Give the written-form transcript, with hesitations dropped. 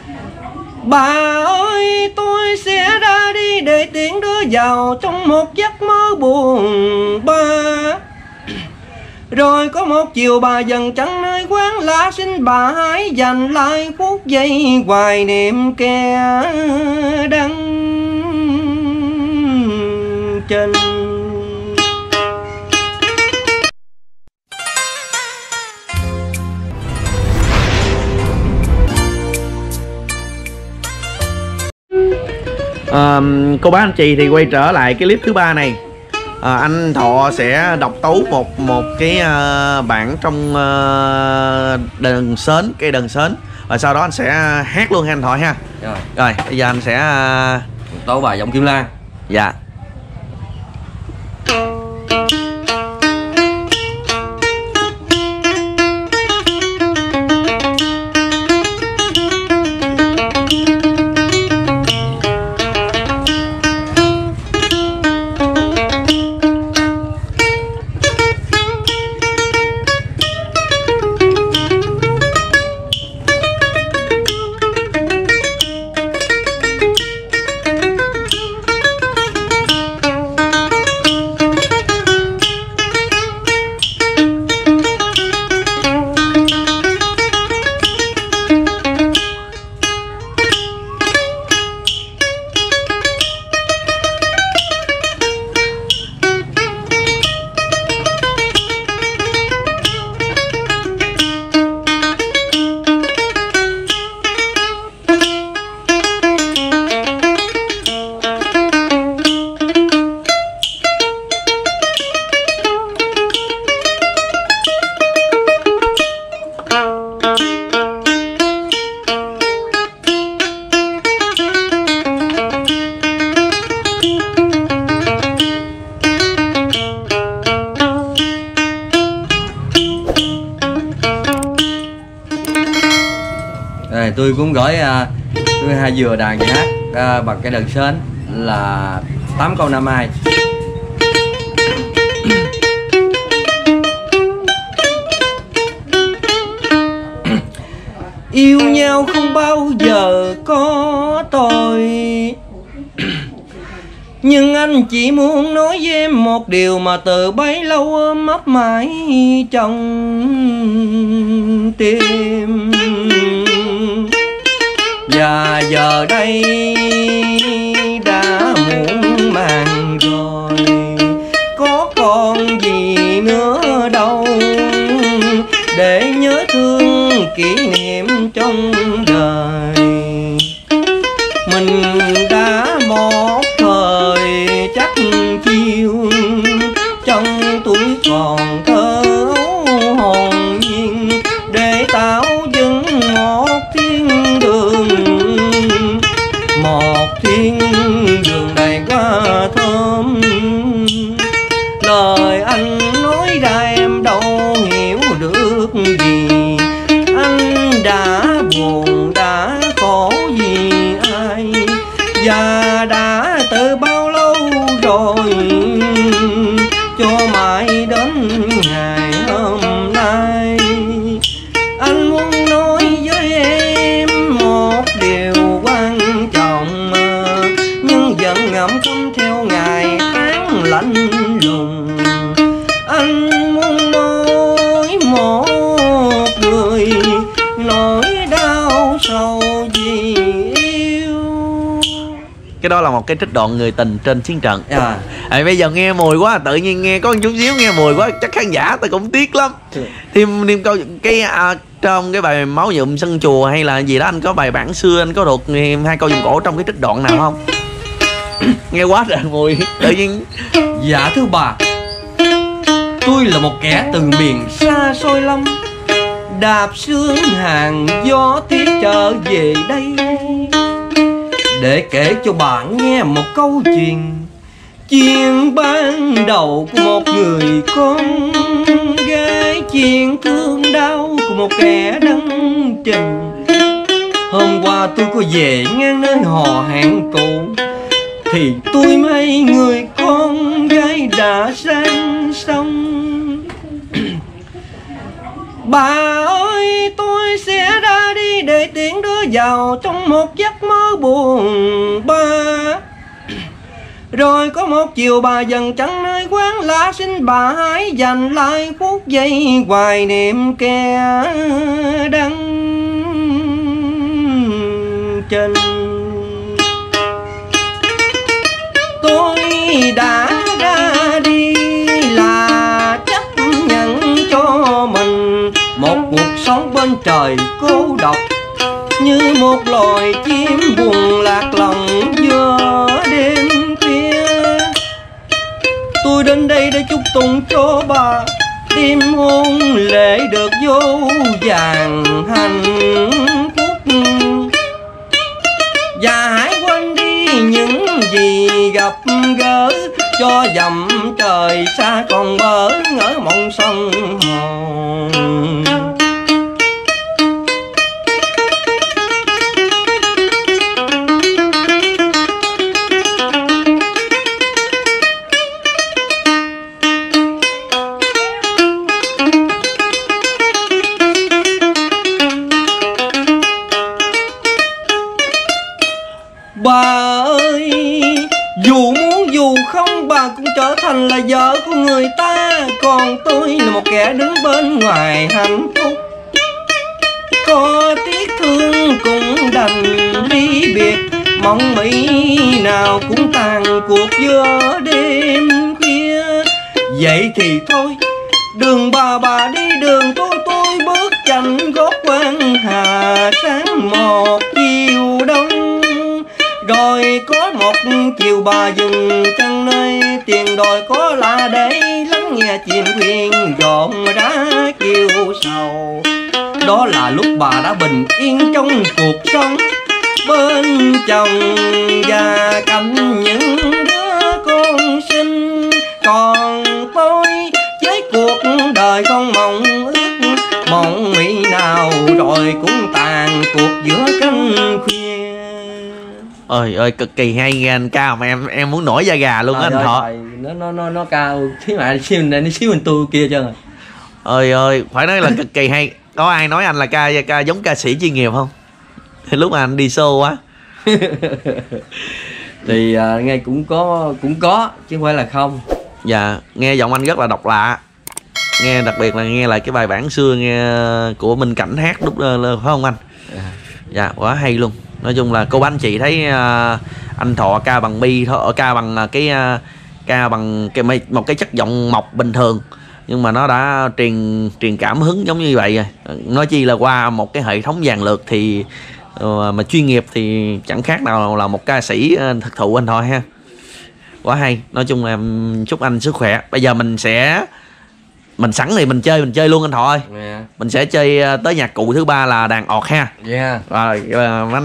Bà ơi, tôi sẽ ra đi để tiễn đứa vào trong một giấc mơ buồn bã. Rồi có một chiều bà dần chẳng nơi quán lá, xin bà hãy dành lại phút giây hoài niệm kẻ đắng chân. Cô bác anh chị thì quay trở lại cái clip thứ ba này. Anh Thọ sẽ đọc tấu một cái bản trong đờn sến, cây đờn sến, và sau đó anh sẽ hát luôn ha anh Thọ ha. Rồi bây giờ anh sẽ tấu bài Giọng Kim Lan. Dạ. Tôi cũng gửi tôi hai vừa đàn và hát bằng cái đờn sến là 8 câu năm ai. Yêu nhau không bao giờ có tôi, nhưng anh chỉ muốn nói với em một điều mà từ bấy lâu ôm ấp mãi trong tim. Và giờ đây đã muộn màng rồi, có còn gì nữa đâu để nhớ thương kỷ niệm trong đời. Mình đã một thời chắc chiêu, trong tuổi còn thơ ấu hồn nhiên, để tạo dựng một thiên đường, một thiên đường đầy hoa thơm. Lời anh nói ra em đâu hiểu được gì, anh đã buồn đã khổ vì ai, và đã từ bao lâu rồi cho mãi đến ngày hôm nay. Anh muốn nói với em một điều quan trọng, nhưng giận ngầm không theo ngày tháng lạnh lùng. Anh muốn nói một người nỗi đau sầu vì yêu. Cái đó là một cái trích đoạn người tình trên chiến trận. Bây giờ nghe mùi quá, tự nhiên nghe có một chút xíu nghe mùi quá, chắc khán giả tôi cũng tiếc lắm. Thêm câu cái trong cái bài Máu Nhuộm Sân Chùa hay là gì đó, anh có bài bản xưa, anh có thuộc hai câu dùng cổ trong cái trích đoạn nào không? Nghe quá trời mùi tự nhiên. Dạ thưa bà, tôi là một kẻ từ miền xa xôi lắm, đạp sương hàng gió tiết trở về đây để kể cho bạn nghe một câu chuyện. Chuyện ban đầu của một người con gái, chuyện thương đau của một kẻ đắng trình. Hôm qua tôi có về ngang nơi hò hẹn cũ, thì tôi mấy người con gái đã sang sông. Bà ơi, tôi sẽ ra đi để tiễn đưa vào trong một giấc mơ buồn ba. Rồi có một chiều bà dần chẳng nơi quán lá, xin bà hãy dành lại phút giây hoài niệm kẻ đắng chân. Tôi đã ra đi là chấp nhận cho mình một cuộc sống bên trời cô độc, như một loài chim buồn lạc lòng giữa đêm khuya. Tôi đến đây để chúc tụng cho bà đêm hôn lễ được vô vàn hạnh phúc, và hãy quên đi những gì gặp gỡ, cho dặm trời xa còn bỡ ngỡ mộng sông hồn. Bà ơi, dù muốn dù không bà cũng trở thành là vợ của người ta, còn tôi là một kẻ đứng bên ngoài hạnh phúc. Có tiếc thương cũng đành ly biệt, mong mỹ nào cũng tàn cuộc giữa đêm khuya. Vậy thì thôi, đường bà đi đường tôi bước chành gót quan hà sáng một chiều đông. Rồi có một chiều bà dừng chân nơi tiền đồi có là để lắng nghe chuyện khuyên dọn đá kêu sầu. Đó là lúc bà đã bình yên trong cuộc sống bên chồng và cạnh những đứa con sinh. Còn tôi với cuộc đời không mong ước, mong mỹ nào rồi cũng tàn cuộc giữa canh khuya. Ơi ơi, cực kỳ hay nghe anh ca mà em muốn nổi da gà luôn á anh Thọ. Nó cao thế mà xíu mình tôi kia chứ. Ơi ơi, phải nói là cực kỳ hay. Có ai nói anh là ca giống ca sĩ chuyên nghiệp không? Lúc mà anh đi show á. Thì nghe cũng có chứ không phải là không. Dạ, nghe giọng anh rất là độc lạ. Nghe đặc biệt là nghe lại cái bài bản xưa nghe của Minh Cảnh hát lúc phải không anh? Dạ, quá hay luôn. Nói chung là cô bác anh chị thấy anh Thọ ca bằng ca bằng một cái chất giọng mộc bình thường, nhưng mà nó đã truyền cảm hứng giống như vậy rồi. Nói chi là qua một cái hệ thống dàn lược thì mà chuyên nghiệp thì chẳng khác nào là một ca sĩ thực thụ anh Thọ ha. Quá hay. Nói chung là chúc anh sức khỏe. Bây giờ mình sẵn thì mình chơi luôn anh Thọ ơi. Mình sẽ chơi tới nhạc cụ thứ ba là đàn ọt ha. Yeah. Rồi